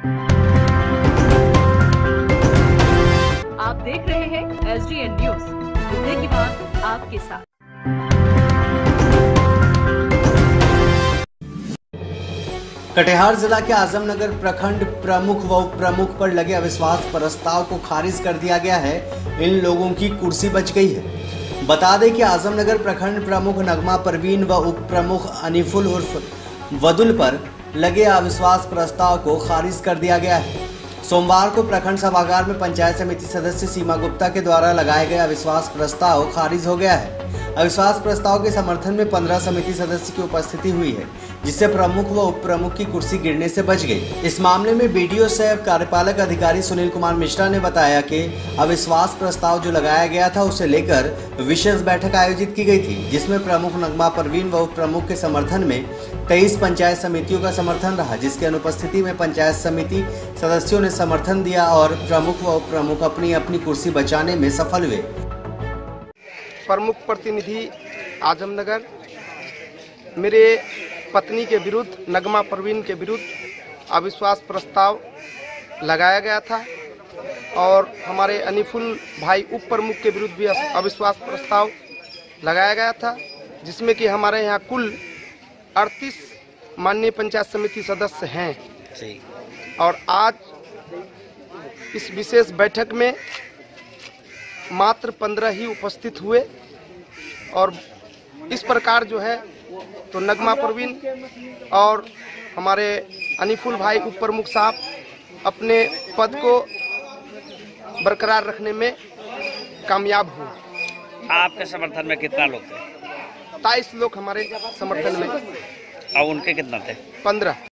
आप देख रहे हैं SDN न्यूज, मुद्दे की बात आपके साथ। कटिहार जिला के आजमनगर प्रखंड प्रमुख व उप प्रमुख पर लगे अविश्वास प्रस्ताव को खारिज कर दिया गया है। इन लोगों की कुर्सी बच गई है। बता दें कि आजमनगर प्रखंड प्रमुख नगमा परवीन व उप प्रमुख अनीफुल उर्फ वदुल पर लगे अविश्वास प्रस्ताव को खारिज कर दिया गया है। सोमवार को प्रखंड सभागार में पंचायत समिति सदस्य सीमा गुप्ता के द्वारा लगाए गए अविश्वास प्रस्ताव खारिज हो गया है। अविश्वास प्रस्ताव के समर्थन में 15 समिति सदस्य की उपस्थिति हुई है, जिससे प्रमुख व उप प्रमुख की कुर्सी गिरने से बच गई। इस मामले में बीडीओ सह कार्यपालक अधिकारी सुनील कुमार मिश्रा ने बताया कि अविश्वास प्रस्ताव जो लगाया गया था उसे लेकर विशेष बैठक आयोजित की गई थी, जिसमें प्रमुख नगमा परवीन व उप प्रमुख के समर्थन में 23 पंचायत समितियों का समर्थन रहा, जिसकी अनुपस्थिति में पंचायत समिति सदस्यों ने समर्थन दिया और प्रमुख व उप प्रमुख अपनी अपनी कुर्सी बचाने में सफल हुए। प्रमुख प्रतिनिधि आजमनगर मेरे पत्नी के विरुद्ध, नगमा परवीन के विरुद्ध अविश्वास प्रस्ताव लगाया गया था और हमारे अनीफुल भाई उप प्रमुख के विरुद्ध भी अविश्वास प्रस्ताव लगाया गया था, जिसमें कि हमारे यहाँ कुल 38 माननीय पंचायत समिति सदस्य हैं। और आज इस विशेष बैठक में मात्र 15 ही उपस्थित हुए और इस प्रकार जो है तो नगमा परवीन और हमारे अनीफुल भाई उप प्रमुख साहब अपने पद को बरकरार रखने में कामयाब हुए। आपके समर्थन में कितना लोग थे? 23 लोग हमारे समर्थन में। और उनके कितना थे? 15।